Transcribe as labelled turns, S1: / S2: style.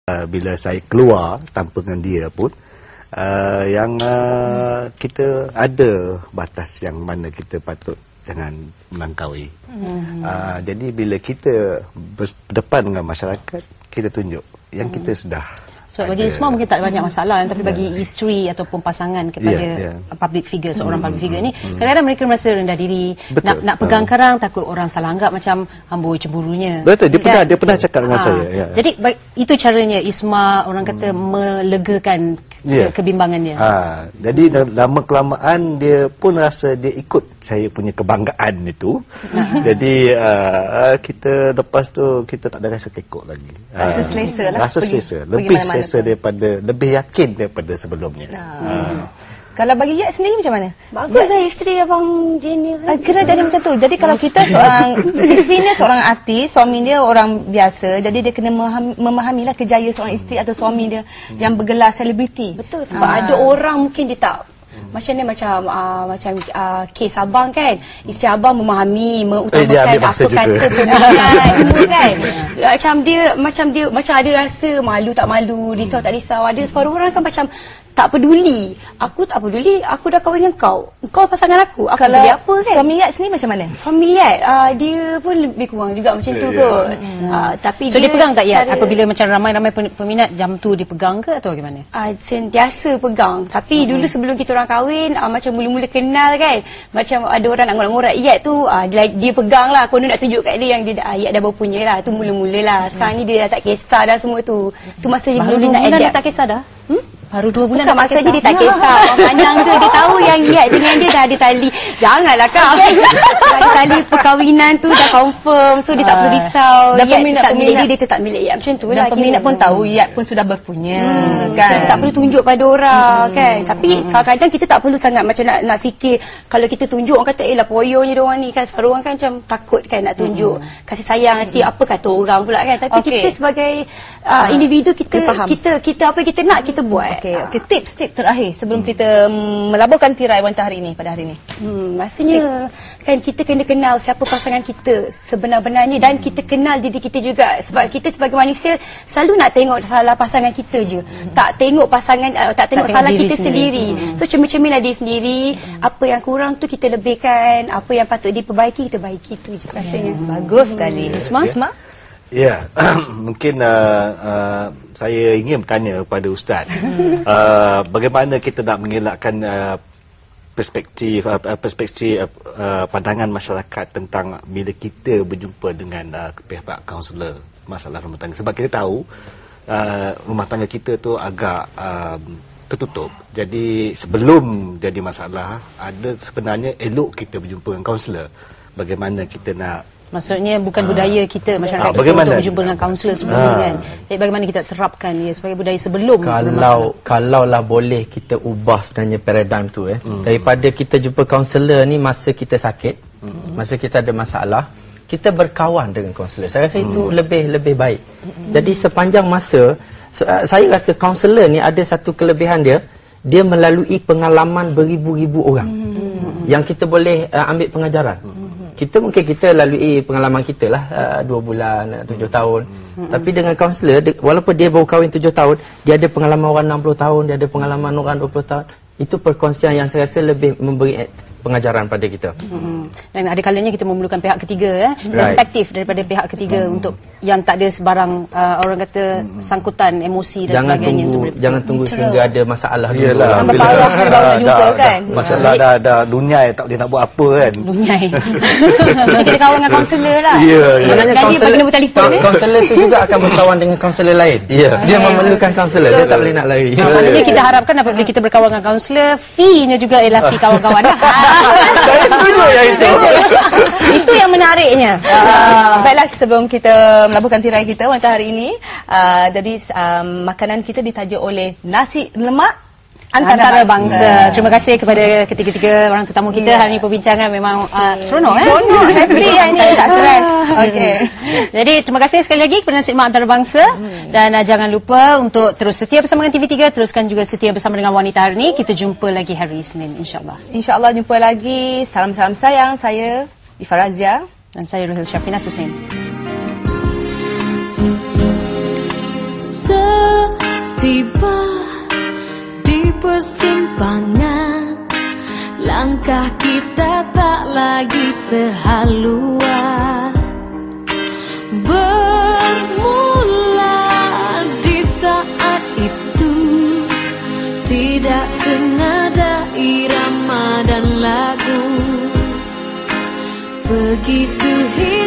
S1: bila saya keluar tanpa dengan dia pun, yang kita ada batas yang mana kita patut jangan melangkaui. Jadi bila kita berdepan dengan masyarakat, kita tunjuk yang kita sudah.
S2: Sebab bagi Isma mungkin tak ada banyak masalah, tapi bagi isteri ataupun pasangan kepada public figure, seorang public figure ni, kadang-kadang mereka merasa rendah diri. Nak pegang kerang, takut orang salah anggap macam amboi cemburunya.
S1: Betul, dia pernah cakap dengan saya.
S2: Jadi itu caranya Isma, orang kata, melegakan kebimbangannya.
S1: Jadi lama kelamaan dia pun rasa dia ikut saya punya kebanggaan itu. Jadi kita lepas tu kita tak ada rasa kekok lagi.
S3: Rasa selesa lah.
S1: Rasa selesa, lebih selesa daripada, lebih yakin daripada sebelumnya.
S3: Kalau bagi Yat sendiri macam mana?
S4: Bagus lah isteri Abang Jenny.
S3: Kena jadi macam tu. Jadi kalau kita seorang isteri dia seorang artis, suami dia orang biasa, jadi dia kena memahamilah kejayaan seorang isteri atau suami dia yang bergelar selebriti.
S4: Betul, sebab ada orang mungkin dia tak macam ni, macam kes abang kan, isteri abang memahami, mengutamakan apa kata pemilihan semua kan. Macam ada rasa malu tak malu, risau tak risau. Ada separuh orang kan macam tak peduli. Aku tak peduli, aku dah kahwin dengan kau. Kau pasangan aku. Aku peduli apa kan?
S3: Suami Yat sendiri macam mana?
S4: Suami Yat, dia pun lebih kurang juga macam tu kot. Tapi
S2: so dia pegang tak Yat? Apabila macam ramai-ramai peminat, jam tu dia pegang ke atau bagaimana?
S4: Sentiasa pegang. Tapi dulu sebelum kita orang kahwin, macam mula-mula kenal kan, macam ada orang nak ngorak-ngorak Yat tu, dia pegang lah. Konon nak tunjuk kat dia yang Yat dah berpunya lah. Tu mula-mula lah. Sekarang ni dia dah tak kisah dah semua tu. Tu masa dia
S2: baru 2 bulan dah tak kisah dah? Baru 2 bulan dah
S4: maksudnya dia tak kisah. Orang pandang tu dia tahu yang Yat dengan dia dah ada tali. Janganlah kau. Dah ada tali perkahwinan tu dah confirm. So dia tak perlu risau. Yat tetap milik dia tetap milik Yat. Macam tu lah.
S3: Dan peminat pun tahu Yat pun sudah berpunya kan.
S4: So dia tak perlu tunjuk pada orang kan. Tapi kadang-kadang kita tak perlu sangat macam nak fikir. Kalau kita tunjuk orang kata lah poyonya dia orang ni kan. Separuh orang kan macam takut kan nak tunjuk kasih sayang, nanti apa kata orang pula kan. Tapi kita sebagai individu, kita apa yang kita nak kita buat.
S3: Okey, tips terakhir sebelum kita melaburkan tirai wanita hari ini pada hari ini.
S4: Maksudnya kan kita kena kenal siapa pasangan kita sebenar-benarnya, dan kita kenal diri kita juga. Sebab kita sebagai manusia selalu nak tengok salah pasangan kita je. Tak tengok pasangan, tak tengok salah kita sendiri. So cermin-cerminlah diri sendiri. Apa yang kurang tu kita lebihkan, apa yang patut diperbaiki kita baiki, itu je rasanya.
S3: Bagus sekali. Isma?
S1: Ya, mungkin saya ingin bertanya kepada Ustaz, bagaimana kita nak mengelakkan perspektif pandangan masyarakat tentang bila kita berjumpa dengan pihak kaunselor masalah rumah tangga. Sebab kita tahu rumah tangga kita tu agak tertutup. Jadi sebelum jadi masalah, ada sebenarnya elok kita berjumpa dengan kaunselor. Bagaimana kita nak,
S2: maksudnya bukan budaya kita, masyarakat kita untuk berjumpa dengan kaunselor sebelum ni kan. Jadi bagaimana kita terapkan ia sebagai budaya sebelum
S5: Kalaulah boleh kita ubah sebenarnya paradigm tu daripada kita jumpa kaunselor ni masa kita sakit, masa kita ada masalah, kita berkawan dengan kaunselor. Saya rasa itu lebih baik. Jadi sepanjang masa, saya rasa kaunselor ni ada satu kelebihan dia melalui pengalaman beribu-ribu orang yang kita boleh ambil pengajaran. Kita lalui pengalaman kita lah 2 bulan, 7 tahun. Tapi dengan kaunselor, walaupun dia baru kahwin 7 tahun, dia ada pengalaman orang 60 tahun, dia ada pengalaman orang 20 tahun. Itu perkongsian yang saya rasa lebih memberi pengajaran pada kita.
S2: Dan ada kalanya kita memerlukan pihak ketiga, perspektif daripada pihak ketiga untuk yang tak ada sebarang orang kata sangkutan emosi dan sebagainya.
S5: Jangan tunggu sehingga ada masalah dulu.
S3: Sampai parah kita baru nak jumpa kan.
S1: Masalah dah dunyai, tak boleh nak buat apa kan.
S2: Dunyai.
S4: Kita kena kawan dengan kaunselor lah.
S5: Sebenarnya kaunselor tu juga akan berkawan dengan kaunselor lain. Dia memerlukan kaunselor, dia tak boleh nak lari.
S2: Maknanya kita harapkan apabila kita berkawan dengan kaunselor, fee-nya juga ialah fee kawan-kawan.
S1: Saya setuju yang itu.
S3: Itu yang menariknya. Baiklah, sebelum kita melaburkan tirai kita wanita hari ini, jadi makanan kita ditaja oleh nasi lemak antarabangsa.
S2: Terima kasih kepada ketiga-tiga orang tetamu kita. Hari ini perbincangan memang seronok.
S3: Seronok, happy hari ini, tak stres. Okey.
S2: Jadi terima kasih sekali lagi kepada Nasi Lemak Antarabangsa. Dan jangan lupa untuk terus setia bersama dengan TV3, teruskan juga setia bersama dengan Wanita Hari ini. Kita jumpa lagi hari Isnin, insya-Allah.
S3: InsyaAllah jumpa lagi. Salam-salam sayang. Saya Ifah Razia
S2: dan saya Ruhil Syafina Susin.
S6: Tiba di persimpangan, langkah kita tak lagi sehaluan. Bermula di saat itu, tidak senada irama dan lagu. Begitu hilang